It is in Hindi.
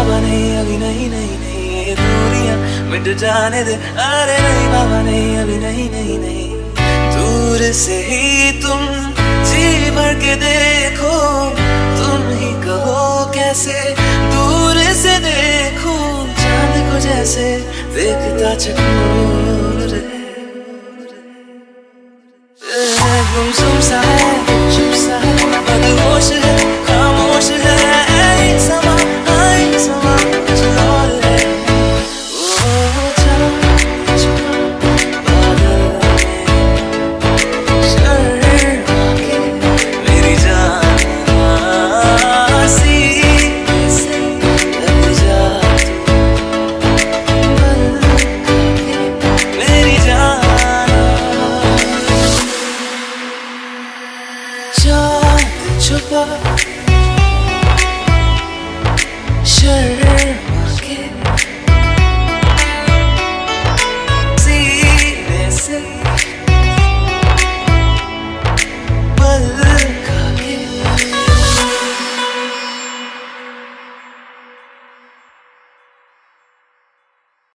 बाबा नहीं अभी नहीं नहीं नहीं, ये दूरियां मिट जाने दे। अरे नहीं बाबा नहीं अभी नहीं नहीं नहीं, दूर से ही तुम जी भर के देखो, तुम ही कहो कैसे दूर से देखूं चांद को जैसे देखता चकोर रे। गुमसुम सा है, चुप सा है, मदहोश है, खामोश है, ऐ समा कुछ और है। ओ चलो छुपा बादल में शर्मा के मेरी जान सी से लग जा तू बन के मेरी जान। चांद छुपा शर्मा